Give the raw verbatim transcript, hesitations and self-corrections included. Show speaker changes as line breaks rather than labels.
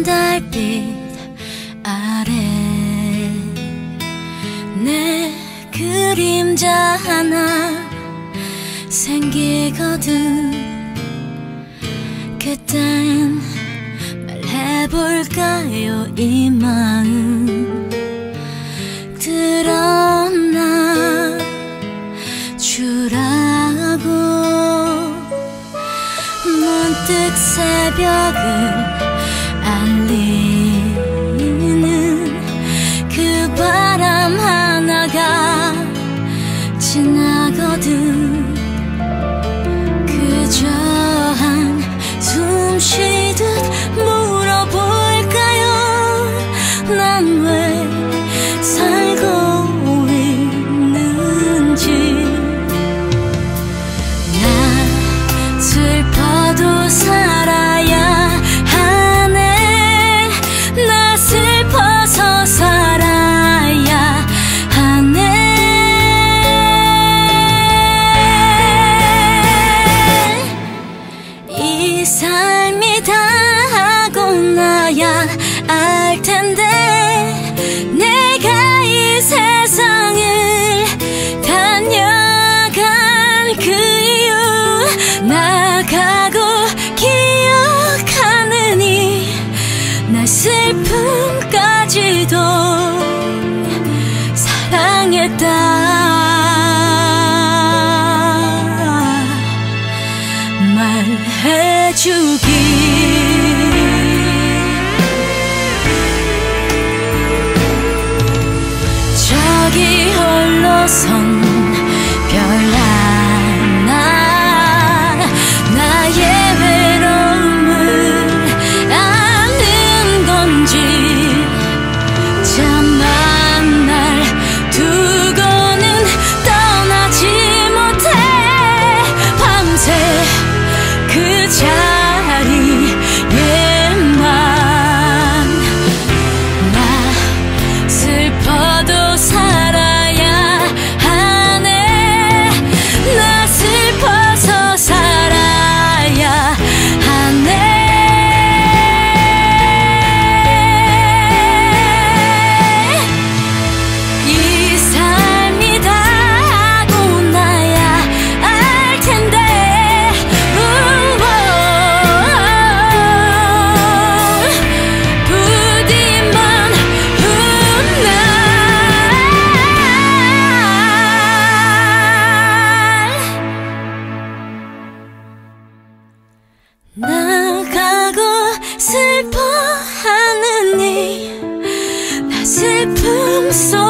푸른 달빛 아래 내 그림자 하나 생기거든. 그땐 말해볼까요? 이 마음 드러나 주라고. 문득 새벽을 알리는 그 바람 하나가 지나거든. 그저 한숨 쉬듯 물어볼까요? 난 왜 살고 있는지. 나 슬퍼도 살아야 하네. 나 슬퍼서 살아야 하네. 이 삶이 다 하고 나야 알 텐데 내가 이 세상을 다녀간 그 이유 나가고 기억하느니 날 슬픔까지도 사랑했다 말해주기. 저기 홀로 선 별 하나 나의 외로움을 아는 건지. 잠만 날 두고는 떠나지 못해. 밤새 그 자리에만 나 슬퍼도 살아야 하네. 나 슬퍼서 살아야 하네. 이 삶이 다 하고 나야 알 텐데 우와. 부디만 훗날 나가고 슬퍼하느니 나 슬픔 속